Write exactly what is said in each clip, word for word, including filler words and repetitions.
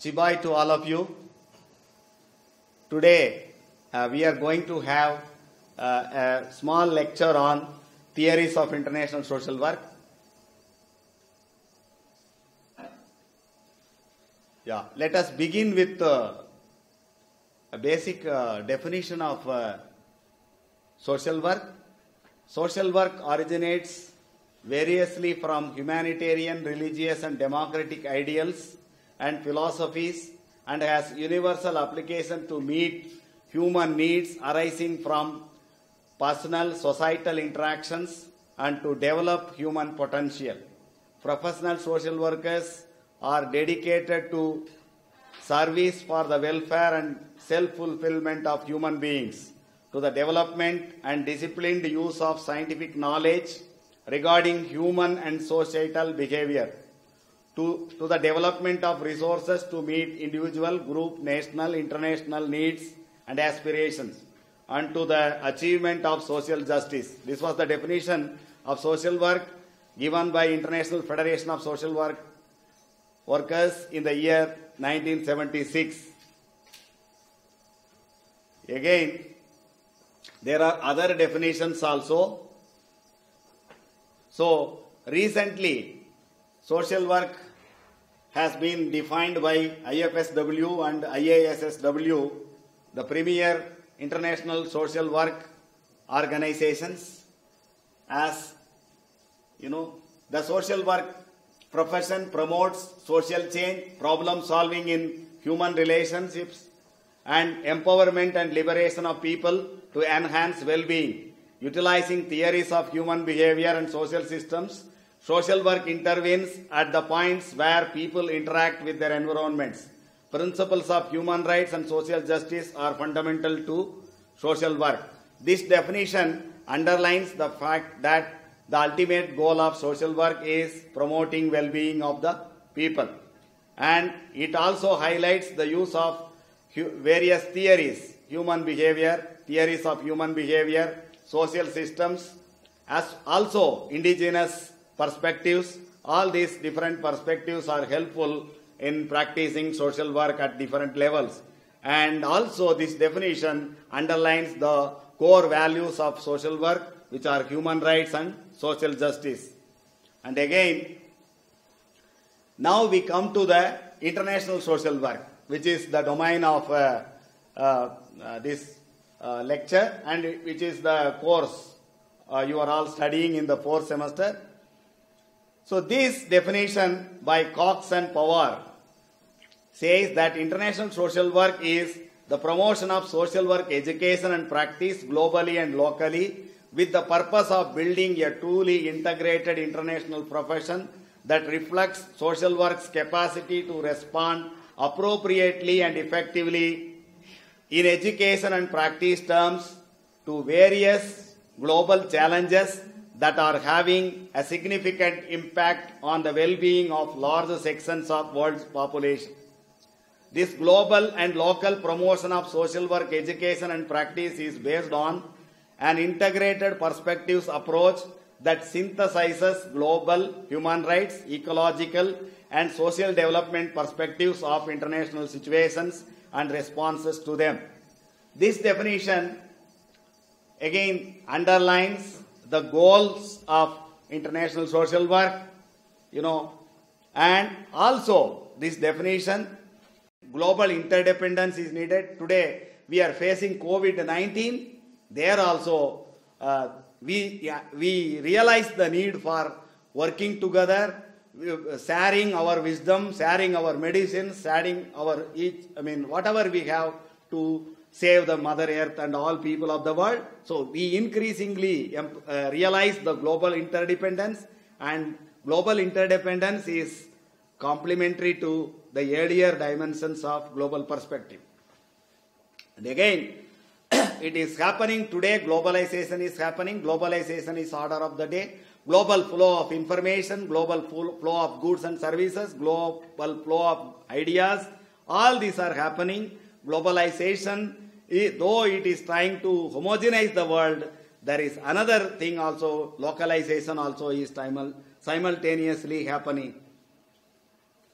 Chibai to all of you. Today uh, we are going to have uh, a small lecture on theories of international social work. Yeah, let us begin with uh, a basic uh, definition of uh, social work. Social work originates variously from humanitarian, religious and democratic ideals and philosophies and has universal application to meet human needs arising from personal, societal interactions and to develop human potential. Professional social workers are dedicated to service for the welfare and self-fulfillment of human beings, to the development and disciplined use of scientific knowledge regarding human and societal behavior, to, to the development of resources to meet individual, group, national, international needs and aspirations, and to the achievement of social justice. This was the definition of social work given by International Federation of Social Work Workers in the year nineteen seventy-six. Again, there are other definitions also. So, recently, social work has been defined by I F S W and I A S S W, the premier international social work organizations, as, you know, the social work profession promotes social change, problem solving in human relationships, and empowerment and liberation of people to enhance well-being. Utilizing theories of human behavior and social systems, social work intervenes at the points where people interact with their environments. Principles of human rights and social justice are fundamental to social work. This definition underlines the fact that the ultimate goal of social work is promoting well-being of the people. And it also highlights the use of various theories, human behavior, theories of human behavior, social systems, as also indigenous perspectives. All these different perspectives are helpful in practicing social work at different levels. And also this definition underlines the core values of social work, which are human rights and social justice. And again, now we come to the international social work, which is the domain of uh, uh, uh, this uh, lecture and which is the course uh, you are all studying in the fourth semester. So this definition by Cox and Power says that international social work is the promotion of social work education and practice globally and locally with the purpose of building a truly integrated international profession that reflects social work's capacity to respond appropriately and effectively in education and practice terms to various global challenges that are having a significant impact on the well-being of large sections of world's population. This global and local promotion of social work education and practice is based on an integrated perspectives approach that synthesizes global human rights, ecological and social development perspectives of international situations and responses to them. This definition again underlines the goals of international social work, you know, and also this definition, global interdependence is needed. Today we are facing COVID nineteen. There also uh, we, yeah, we realize the need for working together, sharing our wisdom, sharing our medicines, sharing our each, I mean, whatever we have to save the Mother Earth and all people of the world. So we increasingly uh, realize the global interdependence, and global interdependence is complementary to the earlier dimensions of global perspective. And again, it is happening today, globalization is happening, globalization is order of the day, global flow of information, global flow of goods and services, global flow of ideas, all these are happening. Globalization, though it is trying to homogenize the world, there is another thing also, localization also is simultaneously happening.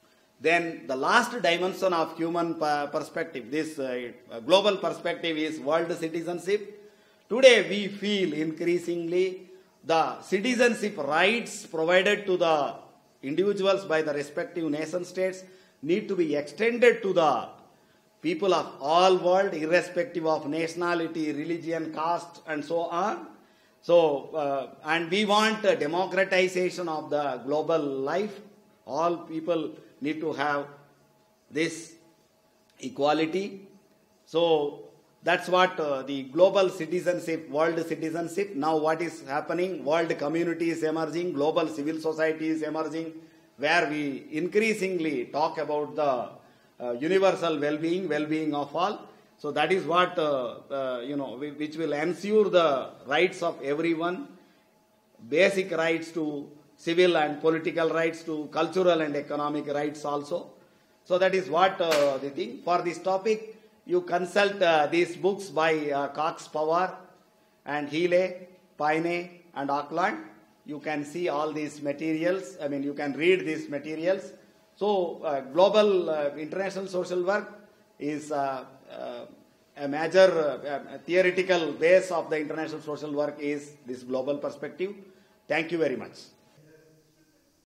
Then the last dimension of human perspective, this uh, global perspective, is world citizenship. Today we feel increasingly the citizenship rights provided to the individuals by the respective nation states need to be extended to the people of all world, irrespective of nationality, religion, caste, and so on. So, uh, and we want a democratization of the global life. All people need to have this equality. So, that's what uh, the global citizenship, world citizenship. Now what is happening? World community is emerging, global civil society is emerging, where we increasingly talk about the uh, universal well-being, well-being of all. So that is what, uh, uh, you know, which will ensure the rights of everyone, basic rights to civil and political rights, to cultural and economic rights also. So that is what uh, the thing. For this topic, you consult uh, these books by uh, Cox Power and Healy, Paine and Auckland. You can see all these materials. I mean, you can read these materials. So, uh, global uh, international social work is uh, uh, a major uh, theoretical base of the international social work is this global perspective. Thank you very much.